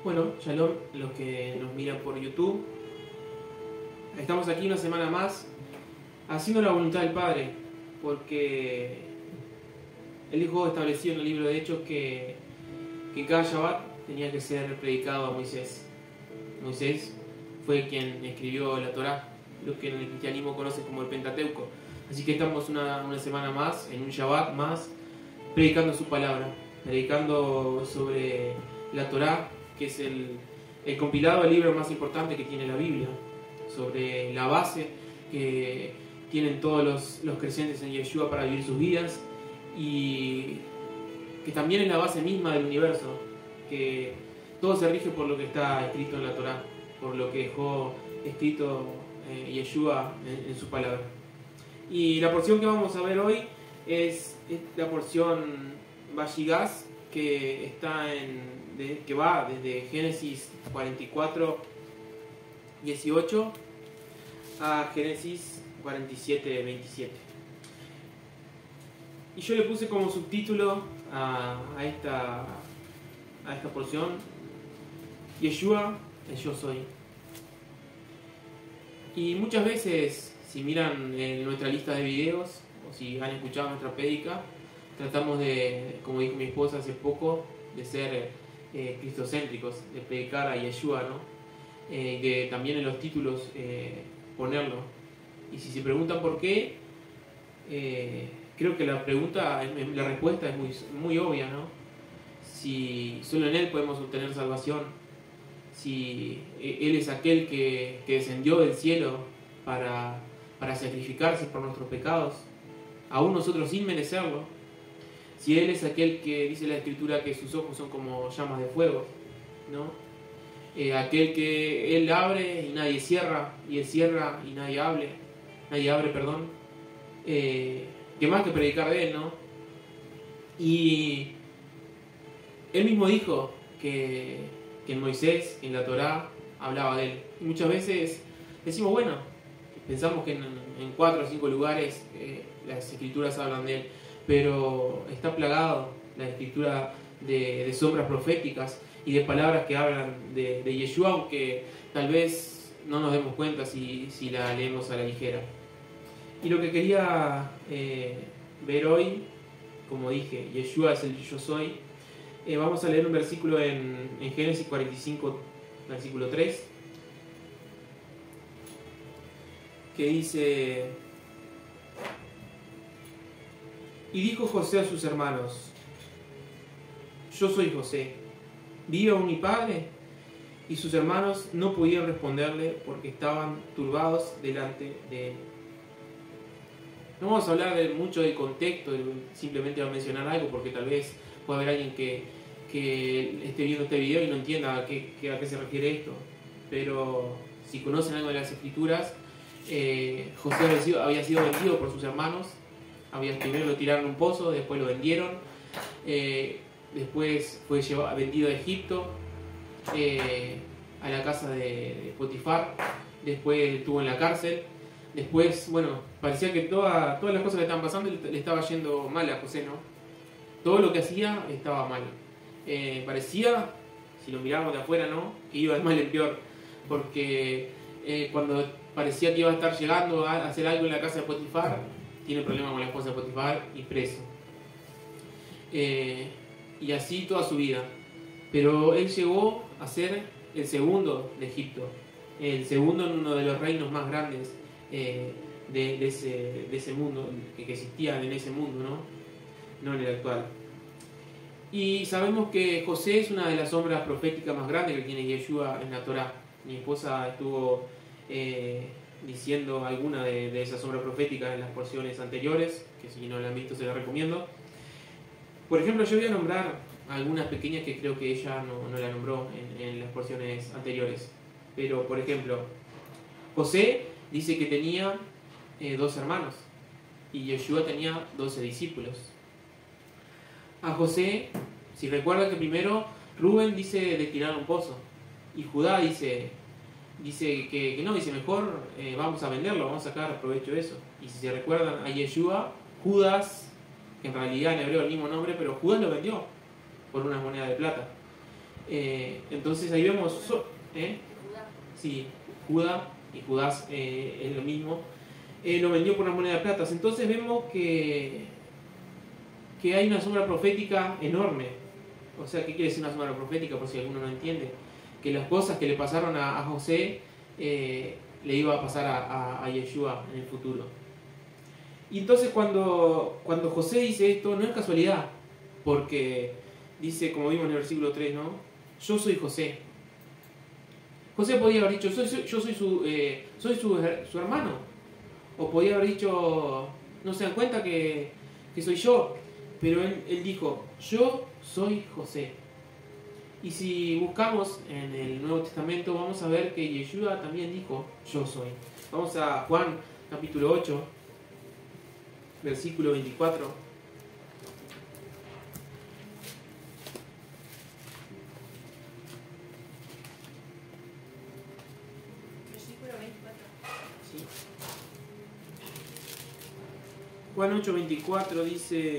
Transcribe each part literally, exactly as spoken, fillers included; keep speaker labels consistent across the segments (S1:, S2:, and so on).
S1: Bueno, shalom, los que nos miran por YouTube. Estamos aquí una semana más haciendo la voluntad del Padre, porque Él dejó establecido en el libro de Hechos que, que cada Shabbat tenía que ser predicado a Moisés. Moisés fue quien escribió la Torá, lo que en el cristianismo conoce como el Pentateuco. Así que estamos una, una semana más, en un Shabbat más, predicando su palabra, predicando sobre la Torá, que es el, el compilado del libro más importante que tiene la Biblia, sobre la base que tienen todos los, los creyentes en Yeshua para vivir sus vidas, y que también es la base misma del universo, que todo se rige por lo que está escrito en la Torá, por lo que dejó escrito eh, Yeshua en, en su palabra. Y la porción que vamos a ver hoy es, es la porción Vayigás, que está en de, que va desde Génesis cuarenta y cuatro, dieciocho a Génesis cuarenta y siete, veintisiete. Y yo le puse como subtítulo a, a, esta, a esta porción: Yeshua, el yo soy. Y muchas veces, si miran en nuestra lista de videos o si han escuchado nuestra prédica, tratamos de, como dijo mi esposa hace poco, de ser eh, cristocéntricos, de predicar a Yeshua, ¿no? Eh, que también en los títulos eh, ponerlo. Y si se preguntan por qué, eh, creo que la pregunta, la respuesta es muy, muy obvia, ¿no? Si solo en Él podemos obtener salvación, si Él es aquel que, que descendió del cielo para, para sacrificarse por nuestros pecados, aún nosotros sin merecerlo, si Él es aquel que dice la Escritura que sus ojos son como llamas de fuego, ¿no? Eh, aquel que Él abre y nadie cierra, y Él cierra y nadie abre, nadie abre, perdón. Eh, ¿Qué más que predicar de Él, no? Y Él mismo dijo que, que en Moisés, en la Torá, hablaba de Él. Y muchas veces decimos, bueno, pensamos que en, en cuatro o cinco lugares eh, las Escrituras hablan de Él, pero está plagado la Escritura de, de sombras proféticas y de palabras que hablan de, de Yeshua, aunque tal vez no nos demos cuenta si, si la leemos a la ligera. Y lo que quería eh, ver hoy, como dije, Yeshua es el yo soy, eh, vamos a leer un versículo en, en Génesis cuarenta y cinco, versículo tres, que dice: y dijo José a sus hermanos: yo soy José, ¿vive aún mi padre? Y sus hermanos no pudieron responderle porque estaban turbados delante de él. No vamos a hablar de mucho del contexto, simplemente voy a mencionar algo porque tal vez pueda haber alguien que, que esté viendo este video y no entienda a qué, a qué se refiere esto. Pero si conocen algo de las Escrituras, eh, José había sido, había sido vendido por sus hermanos. Había, primero lo tiraron a un pozo, después lo vendieron, eh, después fue llevado, vendido a Egipto, eh, a la casa de, de Potifar, después estuvo en la cárcel, después, bueno, parecía que toda, todas las cosas que estaban pasando le, le estaba yendo mal a José, ¿no? Todo lo que hacía estaba mal. Eh, parecía, si lo mirábamos de afuera, ¿no?, que iba de mal en peor, porque eh, cuando parecía que iba a estar llegando a hacer algo en la casa de Potifar, tiene problemas con la esposa de Potifar y preso. Eh, y así toda su vida. Pero él llegó a ser el segundo de Egipto, el segundo en uno de los reinos más grandes eh, de, de, ese, de ese mundo, que, que existían en ese mundo, ¿no? No en el actual. Y sabemos que José es una de las sombras proféticas más grandes que tiene Yeshua en la Torá. Mi esposa estuvo Eh, diciendo alguna de, de esas sombras proféticas en las porciones anteriores, que si no la han visto se las recomiendo. Por ejemplo, yo voy a nombrar algunas pequeñas que creo que ella no, no la nombró en, en las porciones anteriores. Pero, por ejemplo, José dice que tenía eh, dos hermanos y Yeshua tenía doce discípulos. A José, si recuerdan que primero Rubén dice de tirar un pozo y Judá dice dice que, que no, dice mejor eh, vamos a venderlo, vamos a sacar provecho de eso. Y si se recuerdan a Yeshua, Judas, que en realidad en hebreo es el mismo nombre, pero Judas lo vendió por unas monedas de plata. Eh, entonces ahí vemos, so, ¿eh? Sí, Judas y Judas eh, es lo mismo, eh, lo vendió por una moneda de plata. Entonces vemos que, que hay una sombra profética enorme. O sea, ¿qué quiere decir una sombra profética? Por si alguno no entiende. Que las cosas que le pasaron a, a José eh, le iba a pasar a, a, a Yeshua en el futuro. Y entonces cuando, cuando José dice esto, no es casualidad, porque dice, como vimos en el versículo tres, ¿no? Yo soy José. José podía haber dicho, soy, soy, yo soy, su, eh, soy su, su hermano. O podía haber dicho, no se dan cuenta que, que soy yo. Pero él, él dijo, yo soy José. Y si buscamos en el Nuevo Testamento, vamos a ver que Yeshua también dijo, yo soy. Vamos a Juan capítulo ocho, versículo veinticuatro. Juan ocho, veinticuatro dice,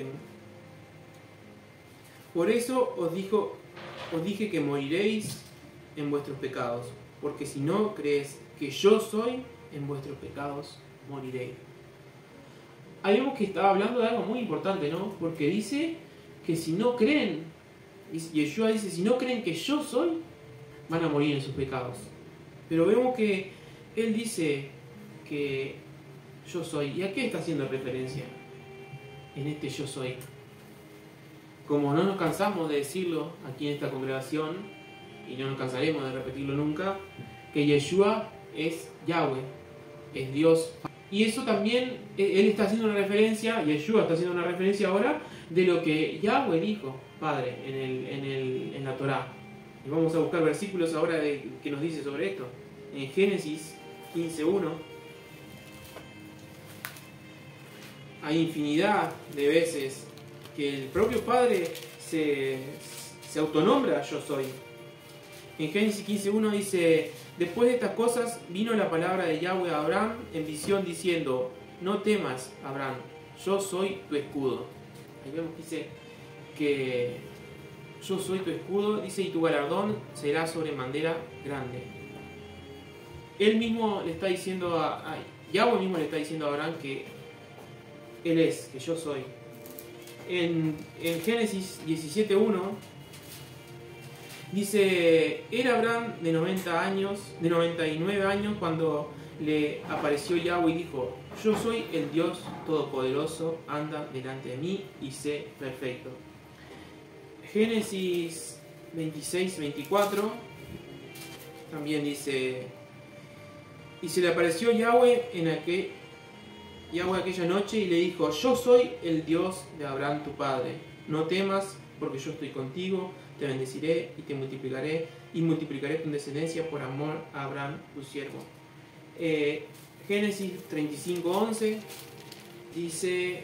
S1: por eso os, dijo, os dije que moriréis en vuestros pecados, porque si no crees que yo soy, en vuestros pecados moriréis. Ahí vemos que estaba hablando de algo muy importante, ¿no? Porque dice que si no creen, y Yeshua dice, si no creen que yo soy, van a morir en sus pecados. Pero vemos que él dice que yo soy. ¿Y a qué está haciendo referencia en este yo soy? Como no nos cansamos de decirlo aquí en esta congregación, y no nos cansaremos de repetirlo nunca, que Yeshua es Yahweh, es Dios. Y eso también, él está haciendo una referencia, Yeshua está haciendo una referencia ahora de lo que Yahweh dijo, Padre, en, el, en, el, en la Torá. Y vamos a buscar versículos ahora de, que nos dice sobre esto. En Génesis quince uno hay infinidad de veces que el propio Padre se, se autonombra yo soy. En Génesis quince uno dice, después de estas cosas vino la palabra de Yahweh a Abraham en visión diciendo, no temas, Abraham, yo soy tu escudo. Ahí vemos que dice que yo soy tu escudo, dice, y tu galardón será sobremanera grande. Él mismo le está diciendo a, a Yahweh mismo le está diciendo a Abraham que Él es, que yo soy. En, en Génesis diecisiete uno dice, era Abraham de noventa años, de noventa y nueve años cuando le apareció Yahweh y dijo, yo soy el Dios Todopoderoso, anda delante de mí y sé perfecto. Génesis veintiséis veinticuatro también dice, y se le apareció Yahweh en aquel Yahweh aquella noche y le dijo, yo soy el Dios de Abraham tu padre, no temas porque yo estoy contigo, te bendeciré y te multiplicaré y multiplicaré tu descendencia por amor a Abraham tu siervo. Eh, Génesis treinta y cinco once dice,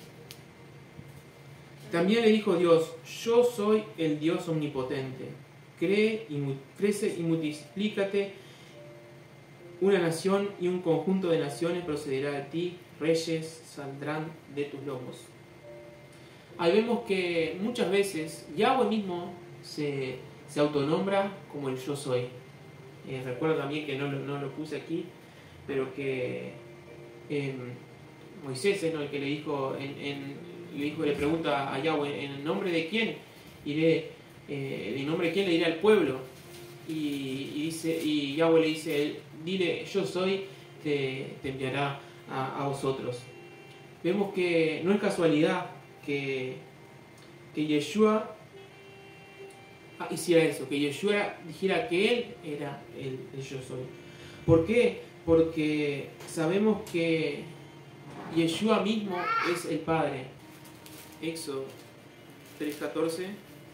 S1: también le dijo Dios, yo soy el Dios omnipotente, cree y crece y multiplícate, una nación y un conjunto de naciones procederá de ti, reyes saldrán de tus lomos. Ahí vemos que muchas veces Yahweh mismo se, se autonombra como el yo soy. Eh, recuerdo también que no, no lo puse aquí, pero que eh, Moisés es, ¿no?, el que le dijo, en, en, le dijo, le pregunta a Yahweh, ¿en nombre de quién iré? Eh, ¿En nombre de quién le iré al pueblo? Y, y dice, y Yahweh le dice, dile, yo soy, te, te enviará a, a vosotros. Vemos que no es casualidad que, que Yeshua hiciera eso, que Yeshua dijera que Él era el, el yo soy. ¿Por qué? Porque sabemos que Yeshua mismo es el Padre. Éxodo tres catorce.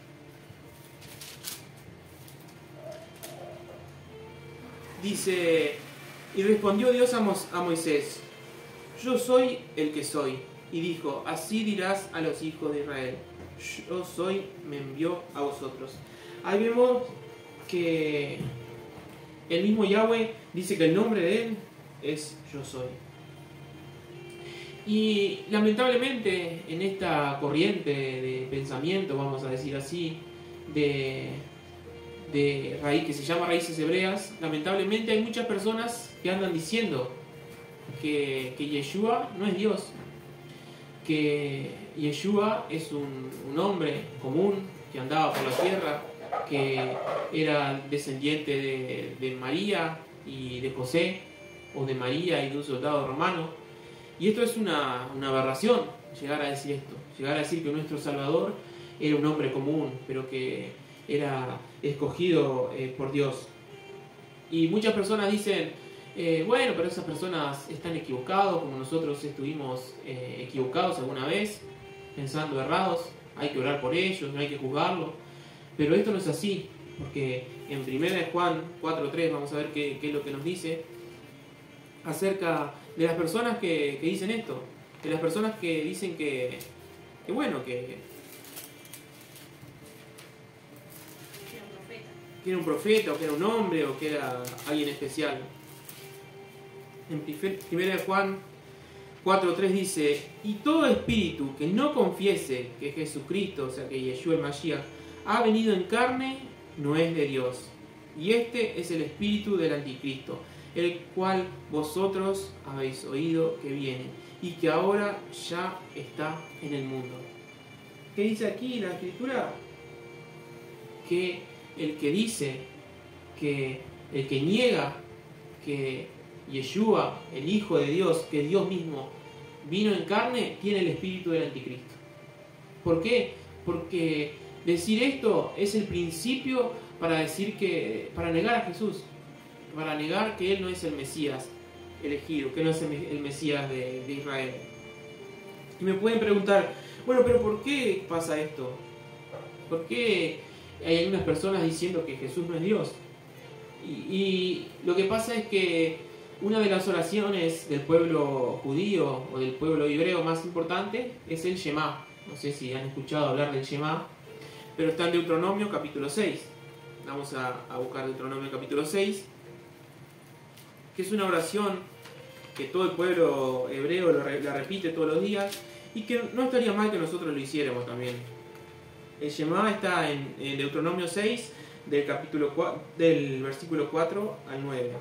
S1: Dice, y respondió Dios a, Mo a Moisés, yo soy el que soy. Y dijo, así dirás a los hijos de Israel, yo soy, me envió a vosotros. Ahí vemos que el mismo Yahweh dice que el nombre de Él es yo soy. Y lamentablemente en esta corriente de pensamiento, vamos a decir así, de, de raíz que se llama Raíces Hebreas, lamentablemente hay muchas personas que andan diciendo que, que Yeshua no es Dios, que Yeshua es un, un hombre común que andaba por la tierra, que era descendiente de, de María y de José, o de María y de un soldado romano. Y esto es una, una aberración, llegar a decir esto, llegar a decir que nuestro Salvador era un hombre común, pero que era escogido eh, por Dios. Y muchas personas dicen, eh, bueno, pero esas personas están equivocados, como nosotros estuvimos eh, equivocados alguna vez, pensando errados, hay que orar por ellos, no hay que juzgarlos. Pero esto no es así, porque en primera de Juan cuatro tres vamos a ver qué, qué es lo que nos dice acerca de las personas que, que dicen esto, de las personas que dicen que, que bueno, que, que era un profeta, o que era un hombre, o que era alguien especial. En primera de Juan cuatro tres dice, y todo espíritu que no confiese que Jesucristo, o sea que Yeshua el Mashiach, ha venido en carne, no es de Dios. Y este es el espíritu del anticristo, el cual vosotros habéis oído que viene, y que ahora ya está en el mundo. ¿Qué dice aquí la Escritura? Que el que dice, que el que niega que Yeshua, el Hijo de Dios, que Dios mismo vino en carne, tiene el espíritu del anticristo. ¿Por qué? Porque decir esto es el principio para decir que, para negar a Jesús, para negar que Él no es el Mesías elegido, que no es el Mesías de, de Israel. Y me pueden preguntar, bueno, pero ¿por qué pasa esto? ¿Por qué hay algunas personas diciendo que Jesús no es Dios? Y, y lo que pasa es que una de las oraciones del pueblo judío o del pueblo hebreo más importante es el Shema. No sé si han escuchado hablar del Shema, pero está en Deuteronomio capítulo seis. Vamos a, a buscar Deuteronomio capítulo seis, que es una oración que todo el pueblo hebreo lo, la repite todos los días y que no estaría mal que nosotros lo hiciéramos también. El Shema está en, en Deuteronomio seis, del, capítulo, del versículo cuatro al nueve.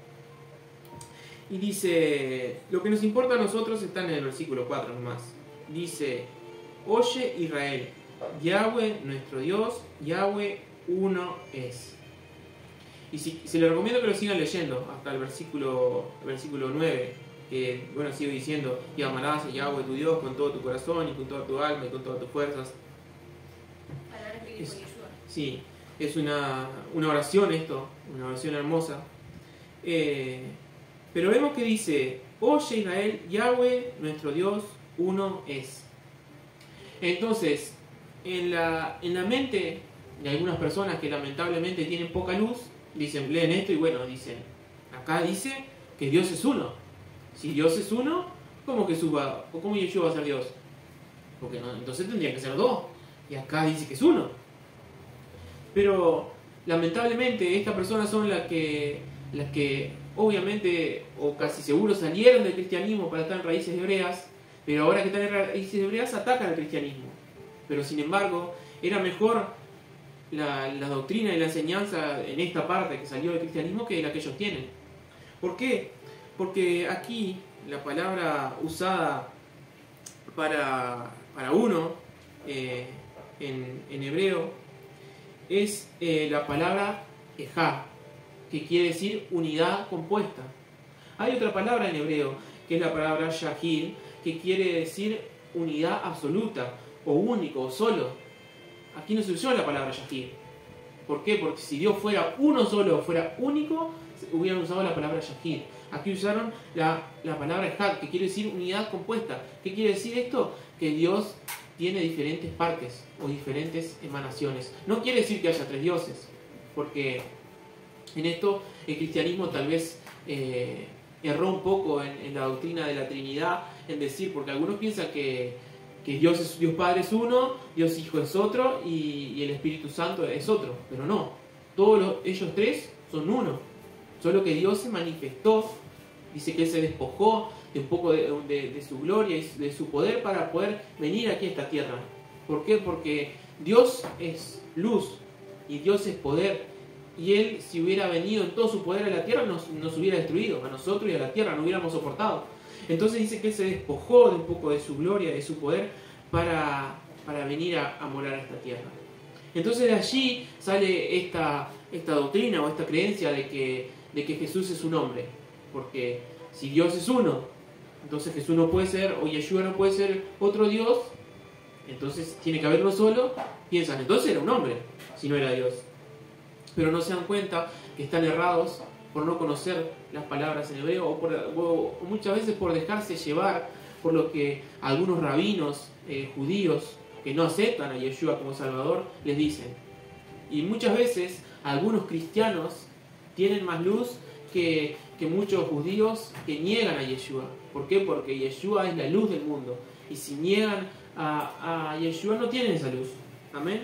S1: Y dice, lo que nos importa a nosotros está en el versículo cuatro nomás. Dice, oye Israel, Yahweh nuestro Dios, Yahweh uno es. Y si, se les recomiendo que lo sigan leyendo hasta el versículo, el versículo nueve, que bueno, sigue diciendo, y amarás a Yahweh tu Dios con todo tu corazón y con toda tu alma y con todas tus fuerzas. Es, sí, es una, una oración esto, una oración hermosa. Eh, pero vemos que dice, oye Israel, Yahweh nuestro Dios uno es. Entonces, en la, en la mente de algunas personas que lamentablemente tienen poca luz, dicen, leen esto y bueno, dicen, acá dice que Dios es uno. Si Dios es uno, ¿cómo Jesús va, o cómo Yeshua va a ser Dios? Porque no, entonces tendría que ser dos. Y acá dice que es uno. Pero lamentablemente estas personas son las que, las que obviamente o casi seguro salieron del cristianismo para estar en raíces hebreas, pero ahora que están en raíces hebreas atacan al cristianismo. Pero sin embargo, era mejor la, la doctrina y la enseñanza en esta parte que salió del cristianismo que la que ellos tienen. ¿Por qué? Porque aquí la palabra usada para, para uno eh, en, en hebreo es eh, la palabra ejá, que quiere decir unidad compuesta. Hay otra palabra en hebreo que es la palabra yahid, que quiere decir unidad absoluta o único o solo. Aquí no se usó la palabra yahid. ¿Por qué? Porque si Dios fuera uno solo, fuera único, hubieran usado la palabra yahid. Aquí usaron la, la palabra ejad, que quiere decir unidad compuesta. ¿Qué quiere decir esto? Que Dios tiene diferentes partes o diferentes emanaciones. No quiere decir que haya tres dioses, porque en esto el cristianismo tal vez eh, erró un poco en, en la doctrina de la Trinidad, en decir, porque algunos piensan que, que Dios, es, Dios Padre es uno, Dios Hijo es otro y, y el Espíritu Santo es otro, pero no, todos los, ellos tres son uno, solo que Dios se manifestó, dice que Él se despojó de un poco de, de, de su gloria y de su poder para poder venir aquí a esta tierra. ¿Por qué? Porque Dios es luz y Dios es poder y Él, si hubiera venido en todo su poder a la tierra, nos, nos hubiera destruido, a nosotros y a la tierra, no hubiéramos soportado. Entonces dice que Él se despojó de un poco de su gloria, de su poder, para, para venir a, a morar a esta tierra. Entonces de allí sale esta, esta doctrina o esta creencia de que, de que Jesús es un hombre. Porque si Dios es uno, entonces Jesús no puede ser, o Yeshua no puede ser otro Dios, entonces tiene que haber uno solo. Piensan, entonces era un hombre, si no era Dios. Pero no se dan cuenta que están errados por no conocer las palabras en hebreo, o, por, o muchas veces por dejarse llevar por lo que algunos rabinos eh, judíos que no aceptan a Yeshua como Salvador les dicen. Y muchas veces algunos cristianos tienen más luz que, que muchos judíos que niegan a Yeshua. ¿Por qué? Porque Yeshua es la luz del mundo. Y si niegan a, a Yeshua no tienen esa luz. Amén.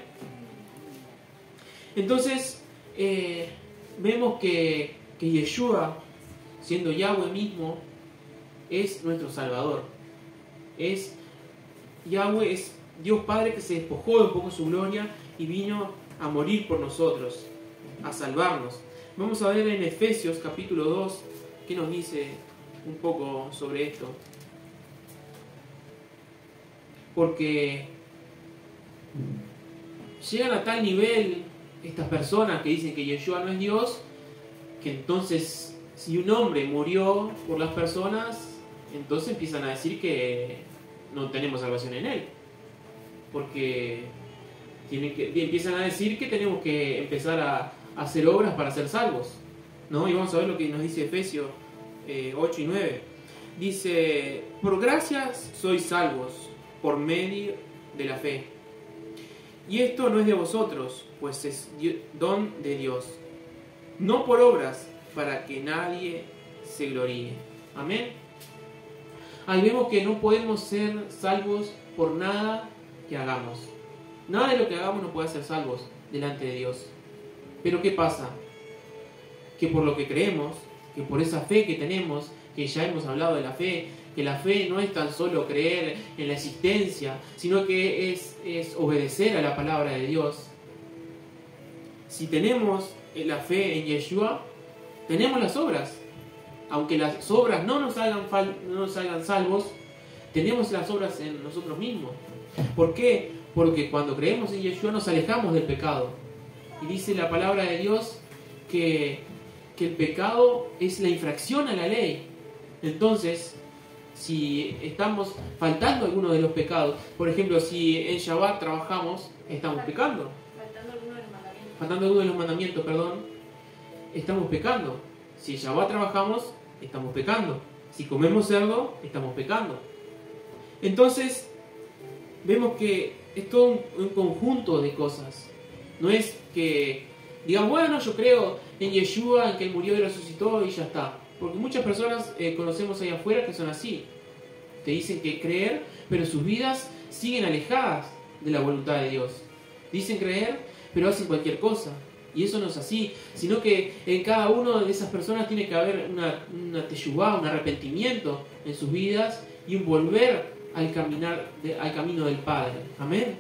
S1: Entonces eh, vemos que, que Yeshua, siendo Yahweh mismo, es nuestro Salvador. Es Yahweh, es Dios Padre que se despojó de un poco su gloria y vino a morir por nosotros, a salvarnos. Vamos a ver en Efesios capítulo dos qué nos dice un poco sobre esto. Porque llegan a tal nivel estas personas que dicen que Yeshua no es Dios, que entonces si un hombre murió por las personas, entonces empiezan a decir que no tenemos salvación en él. Porque tienen que, empiezan a decir que tenemos que empezar a, a hacer obras para ser salvos, ¿no? Y vamos a ver lo que nos dice Efesios eh, ocho y nueve. Dice, por gracias sois salvos por medio de la fe. Y esto no es de vosotros, pues es don de Dios, no por obras, para que nadie se gloríe. Amén. Ahí vemos que no podemos ser salvos por nada que hagamos. Nada de lo que hagamos nos puede hacer salvos delante de Dios. Pero ¿qué pasa? Que por lo que creemos, que por esa fe que tenemos, que ya hemos hablado de la fe, que la fe no es tan solo creer en la existencia, sino que es, es obedecer a la palabra de Dios. Si tenemos la fe en Yeshua, tenemos las obras. Aunque las obras no nos hagan, fal- no nos hagan salvos, tenemos las obras en nosotros mismos. ¿Por qué? Porque cuando creemos en Yeshua nos alejamos del pecado. Y dice la palabra de Dios que, que el pecado es la infracción a la ley. Entonces, si estamos faltando alguno de los pecados, por ejemplo, si en Shabbat trabajamos, estamos pecando.
S2: Faltando alguno de los mandamientos.
S1: Faltando alguno de los mandamientos, perdón, estamos pecando. Si en Shabbat trabajamos, estamos pecando. Si comemos cerdo, estamos pecando. Entonces, vemos que es todo un, un conjunto de cosas. No es que digan, bueno, yo creo en Yeshua, en que Él murió y resucitó y ya está. Porque muchas personas eh, conocemos ahí afuera que son así. Te dicen que creer, pero sus vidas siguen alejadas de la voluntad de Dios. Dicen creer, pero hacen cualquier cosa. Y eso no es así, sino que en cada una de esas personas tiene que haber una, una teshuvá, un arrepentimiento en sus vidas y un volver al, caminar de, al camino del Padre. Amén.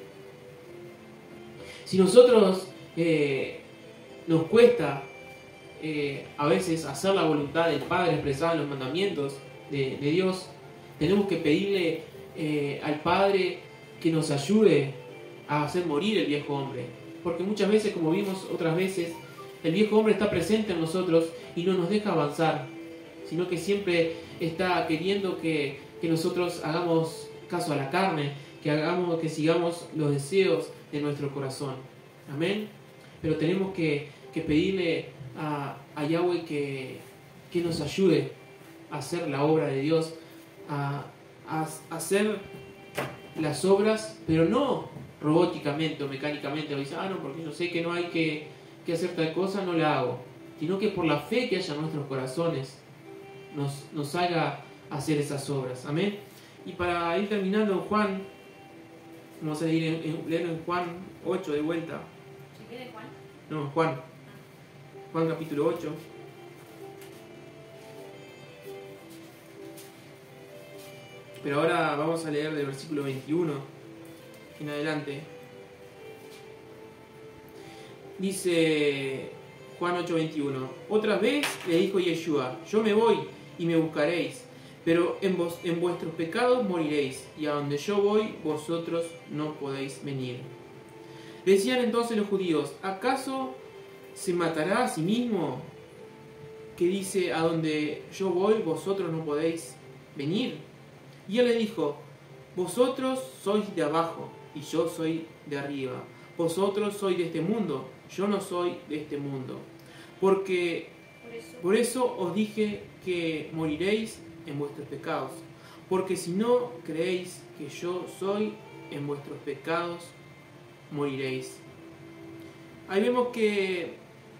S1: Si nosotros eh, nos cuesta eh, a veces hacer la voluntad del Padre expresada en los mandamientos de, de Dios, tenemos que pedirle eh, al Padre que nos ayude a hacer morir el viejo hombre. Porque muchas veces, como vimos otras veces, el viejo hombre está presente en nosotros y no nos deja avanzar, sino que siempre está queriendo que, que nosotros hagamos caso a la carne, que hagamos, que sigamos los deseos de nuestro corazón. Amén. Pero tenemos que, que pedirle a, a Yahweh que, que nos ayude a hacer la obra de Dios, a, a, a hacer las obras, pero no robóticamente o mecánicamente, o dice, ah, no, porque yo sé que no hay que, que hacer tal cosa, no la hago, sino que por la fe que haya en nuestros corazones nos, nos haga hacer esas obras. Amén. Y para ir terminando en Juan, vamos a ir en, en, leer en Juan ocho de vuelta.
S2: ¿Se quede Juan?
S1: No, en Juan. Juan capítulo ocho. Pero ahora vamos a leer del versículo veintiuno en adelante. Dice Juan ocho veintiuno. Otra vez le dijo Yeshua, yo me voy y me buscaréis, pero en, vos, en vuestros pecados moriréis, y a donde yo voy vosotros no podéis venir. Decían entonces los judíos, ¿acaso se matará a sí mismo? Que dice, a donde yo voy vosotros no podéis venir. Y él le dijo, vosotros sois de abajo y yo soy de arriba. Vosotros sois de este mundo, yo no soy de este mundo. Porque
S2: Por eso,
S1: por eso os dije que moriréis en vuestros pecados. Porque si no creéis que yo soy, en vuestros pecados moriréis. Ahí vemos que,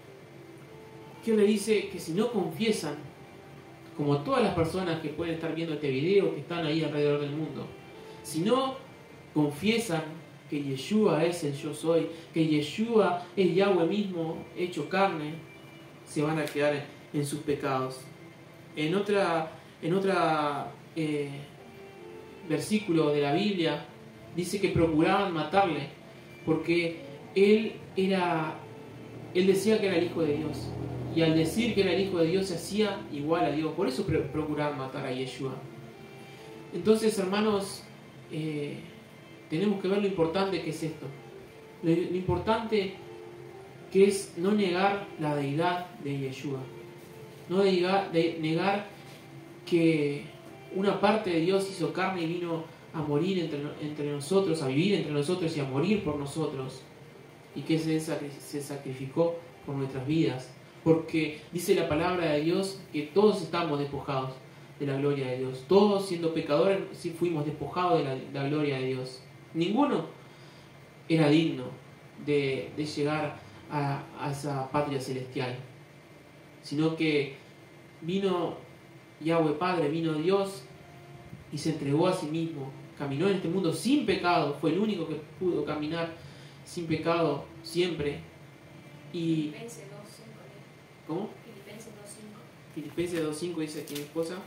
S1: que le dice que si no confiesan, como todas las personas que pueden estar viendo este video, que están ahí alrededor del mundo, si no confiesan que Yeshua es el yo soy, que Yeshua es Yahweh mismo hecho carne, se van a quedar en, en sus pecados. En otra, en otra eh, versículo de la Biblia dice que procuraban matarle porque él era, él decía que era el Hijo de Dios, y al decir que era el Hijo de Dios se hacía igual a Dios, por eso procuraban matar a Yeshua. Entonces, hermanos, eh, tenemos que ver lo importante que es esto, lo, lo importante que es no negar la deidad de Yeshua, no negar, de negar que una parte de Dios hizo carne y vino a morir entre, entre nosotros, a vivir entre nosotros y a morir por nosotros, y que se, se sacrificó por nuestras vidas, porque dice la palabra de Dios que todos estamos despojados de la gloria de Dios, todos siendo pecadores sí fuimos despojados de la, de la gloria de Dios. Ninguno era digno de, de llegar a, a esa patria celestial, sino que vino Yahweh Padre, vino Dios y se entregó a sí mismo, caminó en este mundo sin pecado, fue el único que pudo caminar sin pecado siempre. Y
S2: Filipenses dos cinco.
S1: ¿cómo?
S2: Filipenses dos cinco.
S1: Filipenses dos cinco dice aquí mi esposa.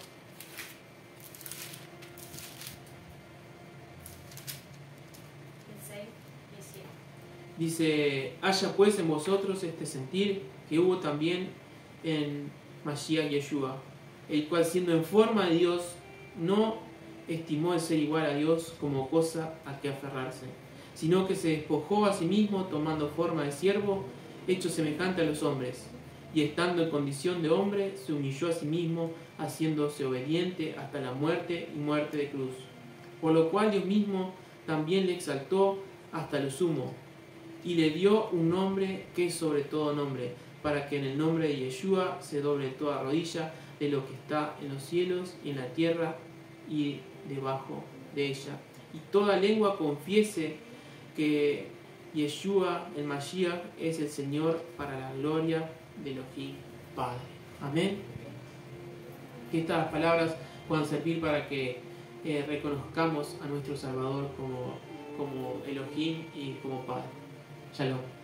S2: El seis y el siete.
S1: Dice, haya pues en vosotros este sentir que hubo también en Mashiach Yeshua, el cual siendo en forma de Dios, no estimó el ser igual a Dios como cosa a que aferrarse, sino que se despojó a sí mismo tomando forma de siervo, hecho semejante a los hombres, y estando en condición de hombre, se humilló a sí mismo, haciéndose obediente hasta la muerte y muerte de cruz. Por lo cual Dios mismo también le exaltó hasta lo sumo, y le dio un nombre que es sobre todo nombre, para que en el nombre de Yeshua se doble toda rodilla de lo que está en los cielos y en la tierra y debajo de ella, y toda lengua confiese que Yeshua, el Mashiach, es el Señor, para la gloria de Elohim Padre. Amén. Que estas palabras puedan servir para que eh, reconozcamos a nuestro Salvador como, como Elohim y como Padre. Shalom.